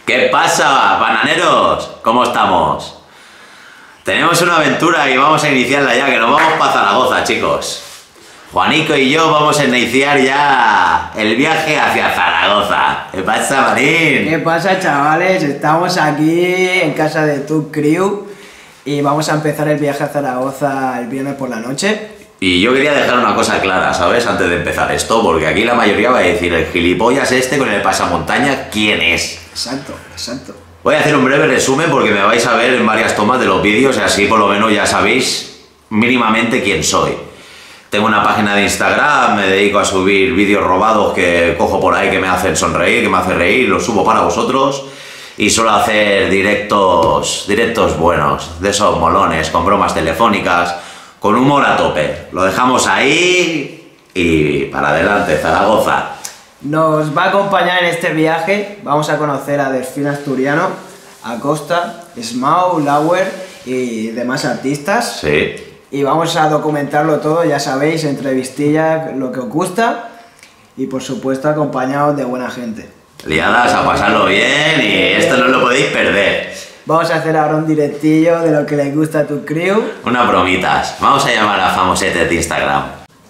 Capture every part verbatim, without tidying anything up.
¿Qué pasa, bananeros? ¿Cómo estamos? Tenemos una aventura y vamos a iniciarla ya, que nos vamos para Zaragoza, chicos. Juanico y yo vamos a iniciar ya el viaje hacia Zaragoza. ¿Qué pasa, Marín? ¿Qué pasa, chavales? Estamos aquí en casa de Tu Crew y vamos a empezar el viaje a Zaragoza el viernes por la noche. Y yo quería dejar una cosa clara, ¿sabes? Antes de empezar esto, porque aquí la mayoría va a decir, el gilipollas este con el pasamontaña, ¿quién es? Exacto, exacto. Voy a hacer un breve resumen porque me vais a ver en varias tomas de los vídeos y así por lo menos ya sabéis mínimamente quién soy. Tengo una página de Instagram, me dedico a subir vídeos robados que cojo por ahí que me hacen sonreír, que me hacen reír, los subo para vosotros. Y suelo hacer directos, directos buenos, de esos molones, con bromas telefónicas, con humor a tope. Lo dejamos ahí y para adelante, Zaragoza. Nos va a acompañar en este viaje, vamos a conocer a Delfín Asturiano, Acosta, Smau, Lauer y demás artistas. Sí. Y vamos a documentarlo todo, ya sabéis, entrevistillas, lo que os gusta y por supuesto acompañados de buena gente. Liadas a pasarlo bien y esto no lo podéis perder. Vamos a hacer ahora un directillo de lo que les gusta a Tu Crew. Unas bromitas. Vamos a llamar a famosetes de Instagram.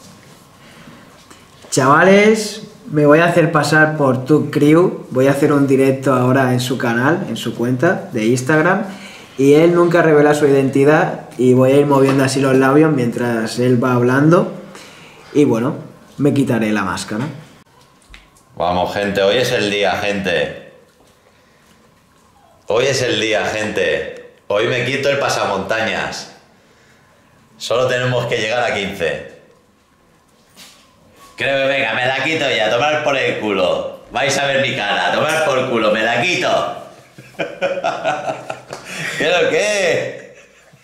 Chavales, me voy a hacer pasar por Tu Crew. Voy a hacer un directo ahora en su canal, en su cuenta de Instagram. Y él nunca revela su identidad y voy a ir moviendo así los labios mientras él va hablando. Y bueno, me quitaré la máscara. Vamos, gente, hoy es el día, gente. Hoy es el día, gente. Hoy me quito el pasamontañas. Solo tenemos que llegar a quince. Creo que venga, me la quito ya, tomar por el culo. Vais a ver mi cara, tomar por culo, me la quito. ¿Qué lo que?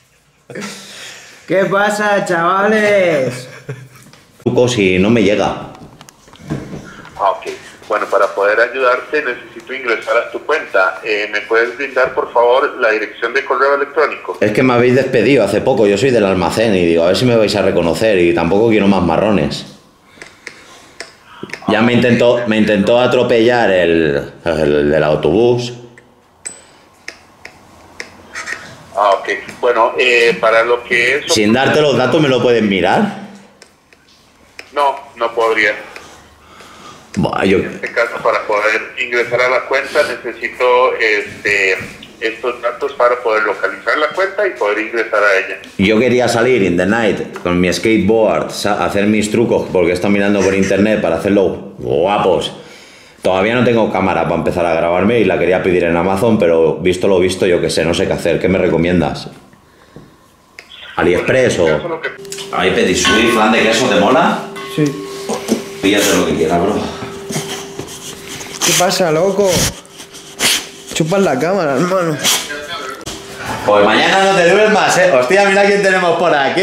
¿Qué pasa, chavales? Truco si no me llega. Ok, bueno, para poder ayudarte necesito ingresar a tu cuenta. Eh, ¿Me puedes brindar, por favor, la dirección de correo electrónico? Es que me habéis despedido hace poco, yo soy del almacén y digo, a ver si me vais a reconocer y tampoco quiero más marrones. Ya me intentó, me intentó atropellar el, el del autobús. Ah, ok. Bueno, eh, para lo que es... Sin darte los datos, ¿me lo pueden mirar? No, no podría. Buah, yo... En este caso, para poder ingresar a la cuenta, necesito este, estos datos para poder localizar la cuenta y poder ingresar a ella. Yo quería salir in the night con mi skateboard, hacer mis trucos, porque he estado mirando por internet para hacerlo guapos. Todavía no tengo cámara para empezar a grabarme y la quería pedir en Amazon, pero visto lo visto, yo qué sé, no sé qué hacer. ¿Qué me recomiendas? ¿AliExpress o...? ¿Hay Petit Suisse, flan de queso, te mola? Sí. Píllate lo que quieras, bro. ¿Qué pasa, loco? Chupas la cámara, hermano. Pues mañana no te duermas, eh. Hostia, mira quién tenemos por aquí.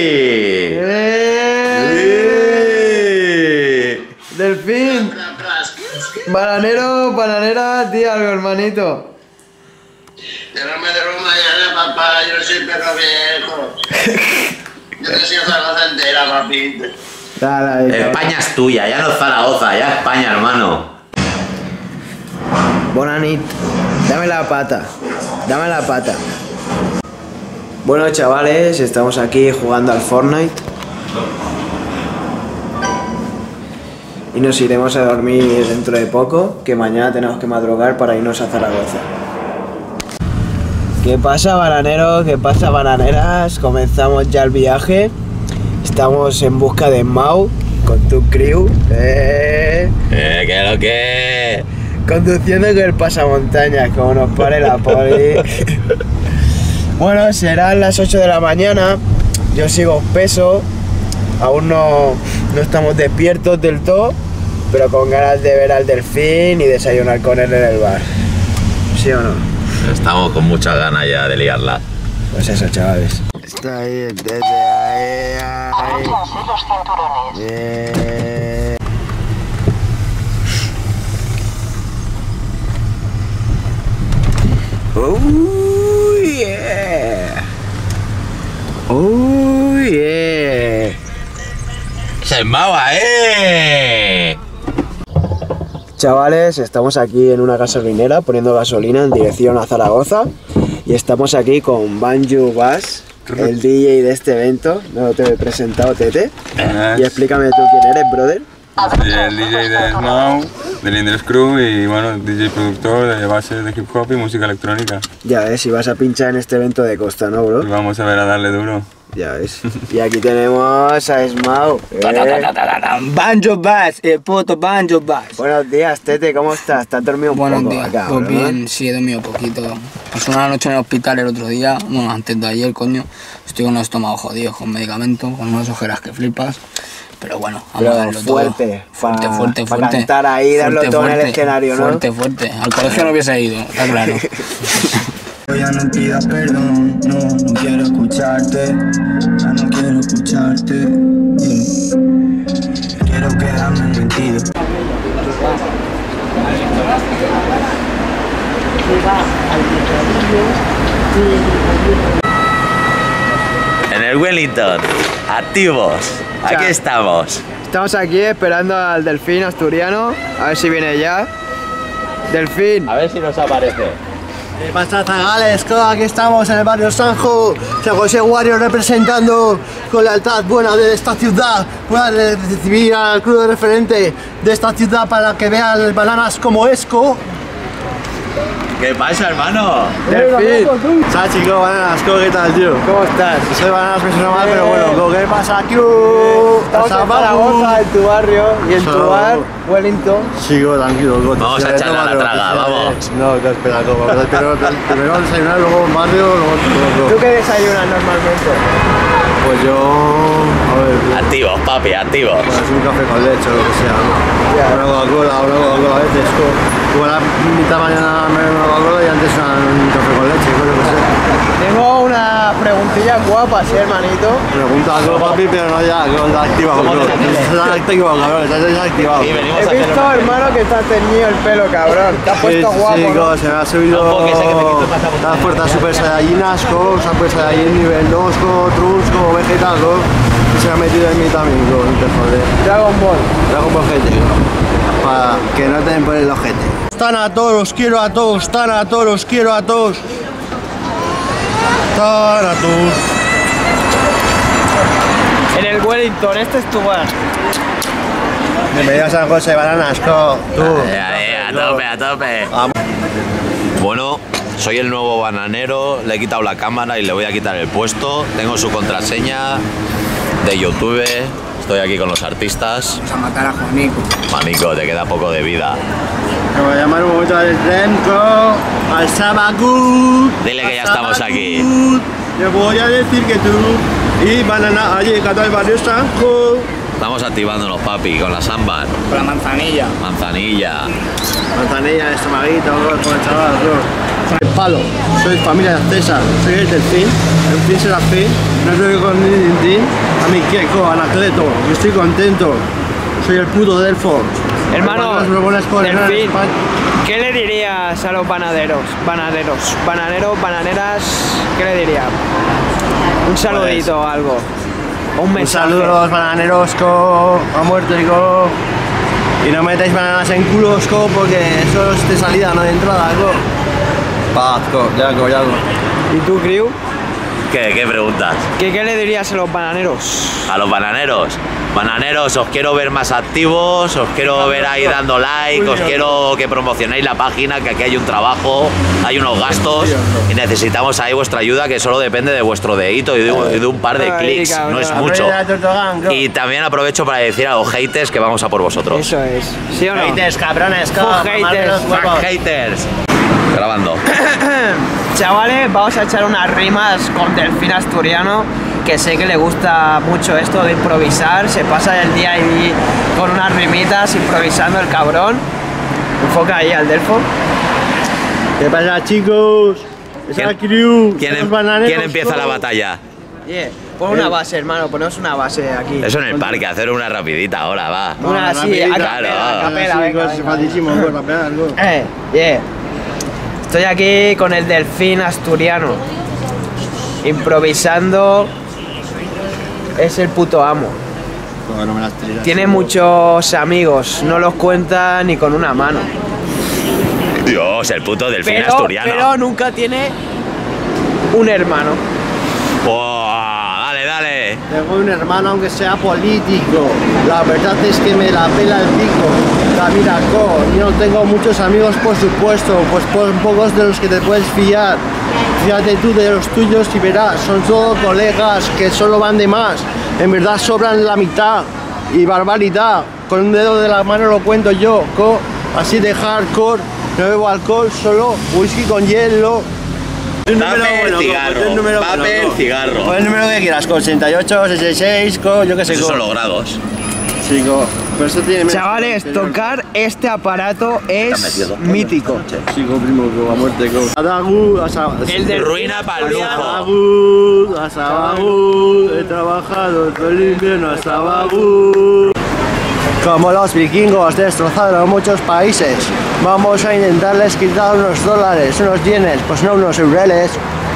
¡Eh! Delfín. Bananero, bananera, di algo, hermanito. Yo no me duermo mañana, papá, yo soy perro viejo. Yo te soy Zaragoza entera, papito. Dale, ahí, España es tuya, ya no es Zaragoza, ya España, hermano. Bonanit, dame la pata, dame la pata. Bueno, chavales, estamos aquí jugando al Fortnite. Y nos iremos a dormir dentro de poco, que mañana tenemos que madrugar para irnos a Zaragoza. ¿Qué pasa, bananeros? ¿Qué pasa, bananeras? Comenzamos ya el viaje. Estamos en busca de Mau con Tu Crew. Eh, Eh, ¿qué lo que? Conduciendo con el pasamontañas, como nos pare la poli. Bueno, serán las ocho de la mañana. Yo sigo espeso. Aún no, no estamos despiertos del todo, pero con ganas de ver al Delfín y desayunar con él en el bar. ¿Sí o no? Estamos con muchas ganas ya de liarla. Pues eso, chavales. Está ahí, desde ahí, ahí. Abróchense los cinturones. Bien. Oh, yeah. Oh, yeah. ¡Se mava, eh! chavales, estamos aquí en una gasolinera poniendo gasolina en dirección a Zaragoza y estamos aquí con Banjo Bass, el D J de este evento. No te he presentado, Tete. Buenas. Y explícame tú quién eres, brother. Soy el D J de Snow, del Indres Crew y bueno, D J productor de bases de hip hop y música electrónica. Ya ves, si vas a pinchar en este evento de Costa, ¿no, bro? Y vamos a ver a darle duro. Ya ves. Y aquí tenemos a Smau. Eh. Banjo Bass, el puto Banjo Bass. Buenos días, Tete, ¿cómo estás? ¿Estás dormido un Buenos poco? días, Acá, pues ¿no? bien, sí, he dormido poquito. Pasé una noche en el hospital el otro día, bueno, antes de ayer, coño. Estoy con un estómago jodido, con medicamentos, con unas ojeras que flipas. Pero bueno, vamos Pero a darlo fuerte, todo. Fuerte, pa- fuerte, pa fuerte. cantar ahí, darlo Fuerte, todo en el fuerte, escenario, ¿no? Fuerte, fuerte. Al colegio no hubiese ido, está claro. Ya no pidas perdón, no, no quiero escucharte, ya no quiero escucharte, yeah. Quiero quedarme en mentira. En el Wellington, activos. Aquí Chao. estamos. Estamos aquí esperando al Delfín asturiano, a ver si viene ya. Delfín. A ver si nos aparece. ¿Qué pasa, zagales? Aquí estamos en el barrio Sanjo, San José Warrior representando con lealtad buena de esta ciudad, para recibir al club de referente de esta ciudad para que vean bananas como Esco. ¿Qué pasa, hermano? Delfín. ¿Sabes, chico? Bananas, ¿qué tal, tío? ¿Cómo estás? Soy bananas, me suena mal, pero bueno, ¿qué pasa, aquí? Estamos en Zaragoza, en tu barrio y en tu Solo- bar, Wellington. Sigo, tranquilo, Coto. Vamos Sí, a echarle a la tómalo, traga, sí, vamos. No, te espera, como, pero primero desayunar, luego un barrio, luego ¿Tú luego- qué desayunas normalmente? Pues yo, a ver, Activos, papi, activos. pues un café con leche o lo que sea, ¿no? Ya. Una Coca-Cola, una Coca-Cola a veces, co- como a la mitad mañana me bebo una Coca-Cola y antes una- un café con leche, coño, que sé. Tengo una preguntilla guapa, ¿sí, hermanito? Pregunta algo, papi, pero no ya, que onda activado, ¿Cómo bro. te sale? Estás activado, cabrón, estás desactivado. Sí, venimos He a hacer visto, hermano, que te has teñido el pelo, cabrón. Te has puesto Sí, guapo, sí, ¿no? co, se me ha subido No, porque sé que te quito el pasaporte. las fuerzas super saiyajin, co, super saiyajin nivel dos, co, trunks, co, vegetal, co, y se me ha metido en mí también, co, no te joder. Dragon Ball. Dragon Ball G T, para que no te den por el ojete. Están a todos, quiero a todos, están a todos, quiero a todos. Están a todos. En el Wellington, este es tu bar. Bienvenido a San José Bananas, co. Tú. Ahí, ahí, a tope, a tope. Bueno, soy el nuevo bananero, le he quitado la cámara y le voy a quitar el puesto. Tengo su contraseña de YouTube. Estoy aquí con los artistas. Vamos a matar a Juanico. Manico, te queda poco de vida. Me voy a llamar un momento al tren, co, al Sabacut. Dile que ya al estamos Sabacut. aquí. Le voy a decir que tú y Banana ha llegado al barrio Sanjo. Estamos activándonos, papi, con la samba, Con la manzanilla. manzanilla. Manzanilla, estomaguito, con el chaval, bro. El palo, soy familia de César, soy el delfín, el fin será fin, no estoy con Nindin, a mi Keko, Anacleto, yo estoy contento, soy el puto Delfo. Hermano, Los borbones con el Delfín, España. ¿qué le dirías a los panaderos? Bananeros, bananeros, bananeras, ¿qué le dirías? Un saludito o algo. O un Un mensaje. saludo a los bananeros, co, a muerto y co. Y no metáis bananas en culos, co, porque eso es de salida, no de entrada, co. Paz, co, ya, co, ya, co. ¿Y tú, Criu? ¿Qué, qué preguntas? ¿Qué, ¿Qué le dirías a los bananeros? A los bananeros. Bananeros, os quiero ver más activos, os quiero ver ahí dando like, os quiero que promocionéis la página, que aquí hay un trabajo, hay unos gastos y necesitamos ahí vuestra ayuda, que solo depende de vuestro dedito y de un, y de un par de Ay, clics, cabrón. no es mucho. Aprende la Tortogán, co. Y también aprovecho para decir a los haters que vamos a por vosotros. Eso es. ¿Sí o no? Haters, cabrones, co. Fuck mamarme haters. los Fuck huevos. haters. Grabando. Chavales, vamos a echar unas rimas con Delfín Asturiano, que sé que le gusta mucho esto de improvisar. Se pasa el día ahí con unas rimitas improvisando el cabrón. Enfoca ahí al Delfo. ¿Qué pasa, chicos? Es ¿Quién- el crew. ¿Quién, los em- bananeros, quién empieza la co. batalla? Yeah. Pon una base, hermano, ponemos una base aquí. Eso en el parque, hacer una rapidita ahora, va. Una así, rapidito. a Claro. capela, a capela, Sí, venga, co, venga, facilísimo, co, rapear, co. Eh, yeah. Estoy aquí con el Delfín Asturiano. Improvisando. Es el puto amo. Co, no me las tiras. Tiene muchos amigos, no los cuenta ni con una mano. Dios, el puto delfín Pero, asturiano. pero nunca tiene un hermano. Oh, dale, dale. Tengo un hermano aunque sea político. La verdad es que me la pela el pico. La mira, co, yo no tengo muchos amigos, por supuesto, pues por pocos de los que te puedes fiar. Fíjate tú de los tuyos y verás, son todos colegas que solo van de más. En verdad sobran la mitad. Y barbaridad, con un dedo de la mano lo cuento yo, co. Así de hardcore, no bebo alcohol, solo whisky con hielo. Un número Papel, bueno, cigarro, co, un número papel, bueno, co. cigarro. Pon el número que quieras, co, sesenta y ocho, sesenta y seis, co, yo qué sé, Esos co. son los grados. Sí, co. Pero eso tiene menos- Chavales, tocar este aparato Te has es metido dos pollos mítico. esta noche. Sí, co, primo, co, a muerte, co. Adagu, asa... El del Ruina para el lujo. Asabagud, Asabagud, he trabajado todo el invierno hasta Bagud. Como los vikingos destrozaron muchos países, vamos a intentarles quitar unos dólares, unos yenes, pues no unos eureles.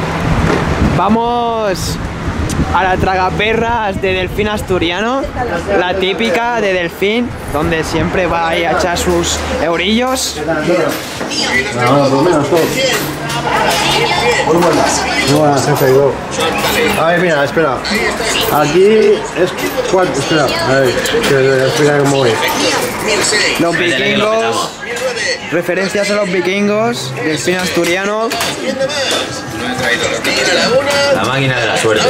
Vamos a la tragaperras de delfín asturiano, la típica de delfín, donde siempre va ahí a echar sus eurillos. No, por menos, co. Muy buenas. Muy buenas, jefe, go. A ver, mira, espera. Aquí es... ¿Cuánto? Espera, a ver, que explica cómo voy. Los vikingos, referencias a los vikingos, delfín asturiano. La máquina de la suerte.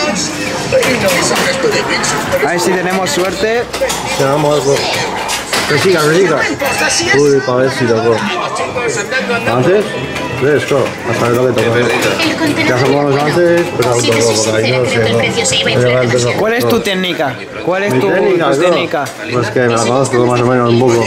A ver si tenemos suerte. Te vamos, co. Que siga, que siga. Uy, para ver si tocó. ¿Antes? ¿Ves, co? Hasta lo que tocó. Ya somos antes, pero aún tocó, porque ahí no sé, co. ¿Cuál es tu técnica? ¿Cuál es Mi tu, técnica, tu co. técnica? Pues que me la conozco más o menos un poco.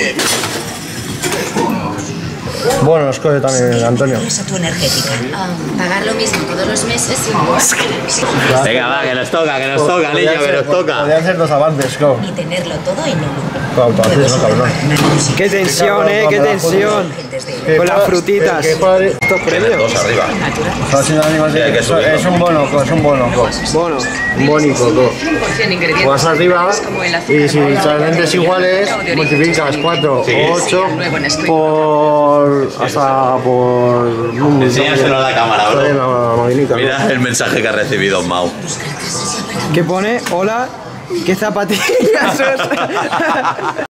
Bueno, os coge también, Antonio. Esa tu energética. Ah, pagar lo mismo todos los meses y Venga, va, que nos toca, que nos toca, niño, que nos toca. Podrían ser dos avances, co. y tenerlo todo y no. Co, autoavances, no, cabrón. Qué tensión, eh, qué tensión. Con las frutitas. ¿Qué padre? Esto es premio. Dos arriba. Está sin ánimo, Sí, hay que es, subirlo. es un bono, co, es un bono, co. Bueno, Un bónico, co. Vas arriba y si salen lentes iguales, multiplicas cuatro o ocho por... hasta por... Enséñaselo a la cámara, bro. La, la maquinita, ¿no? Mira el mensaje que ha recibido Mau. ¿qué pone? Hola, ¿qué zapatillas?